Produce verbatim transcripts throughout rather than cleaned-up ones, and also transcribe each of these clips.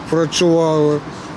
працювали.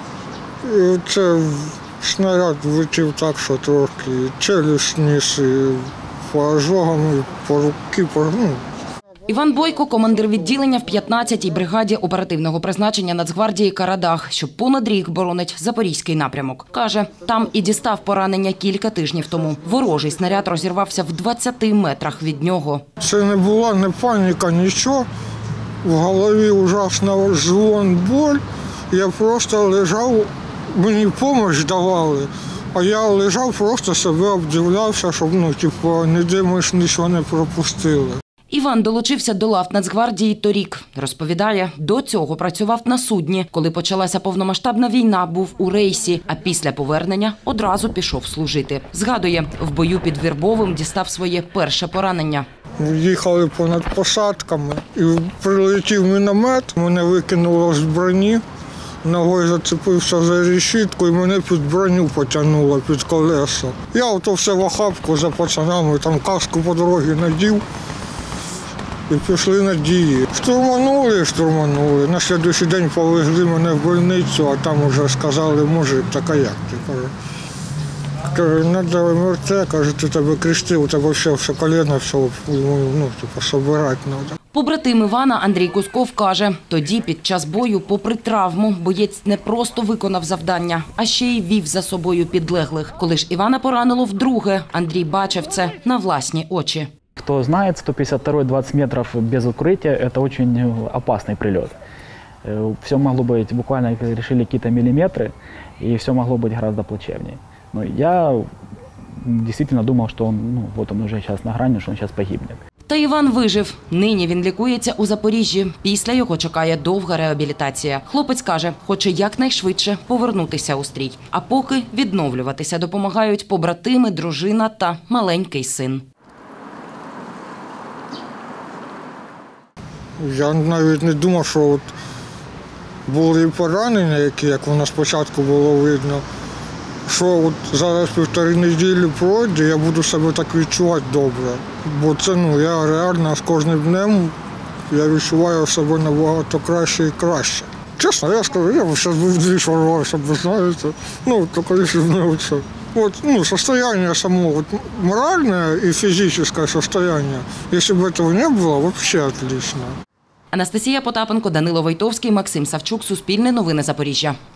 І це снаряд влетів так, що трохи челюсть ніс, і по ожогам, і по руки, по, ну. Іван Бойко – командир відділення в п'ятнадцятій бригаді оперативного призначення Нацгвардії «Карадах», що понад рік боронить Запорізький напрямок. Каже, там і дістав поранення кілька тижнів тому. Ворожий снаряд розірвався в двадцяти метрах від нього. Це не була ні паніка, нічого. В голові ужасна звон, боль. Я просто лежав, мені допомогу давали, а я лежав, просто себе обдивлявся, щоб, ну, типу, ніде ми ж нічого не пропустили. Іван долучився до лав Нацгвардії торік. Розповідає, до цього працював на судні. Коли почалася повномасштабна війна, був у рейсі, а після повернення одразу пішов служити. Згадує, в бою під Вірбовим дістав своє перше поранення. Їхали понад посадками, і прилетів міномет, мене викинуло з броні, ногою зацепився за решітку і мене під броню потягнуло, під колесо. Я ото все в охапку за пацанами, там каску по дорозі надів. І пішли на дії. Штурманули, штурманули. На наступний день повезли мене в больницю, а там вже сказали, мужик, так а як ти? Каже, треба МРТ, каже, ти тебе крести, у тебе все, все коліно, все, ну, типу, собирати треба. Побратим Івана Андрій Кусков каже, тоді під час бою, попри травму, боєць не просто виконав завдання, а ще й вів за собою підлеглих. Коли ж Івана поранило вдруге, Андрій бачив це на власні очі. Кто знает, сто пятьдесят второй двадцать метров без укрытия – это очень опасный прилет. Все могло быть, буквально решили какие-то миллиметры, и все могло быть гораздо плачевнее. Но я действительно думал, что он, ну, вот он уже сейчас на грани, что он сейчас погибнет. Та Іван вижив. Нині він лікується у Запоріжжі. Після його чекає довга реабілітація. Хлопець каже, хоче якнайшвидше повернутися у стрій. А поки відновлюватися допомагають побратими, дружина та маленький син. Я навіть не думав, що от були поранення, які, як воно спочатку було видно, що от зараз півтори неділі пройде, я буду себе так відчувати добре. Бо це, ну, я реально з кожним днем я відчуваю себе набагато краще і краще. Чесно, я скажу, я б зараз був дві шарувався, ви знаєте, ну, тільки якщо не це. Вот, ну, состояние само, вот, моральное и физическое состояние, если бы этого не было, вообще отлично. Анастасія Потапенко, Данило Войтовський, Максим Савчук, Суспільне новини Запоріжжя.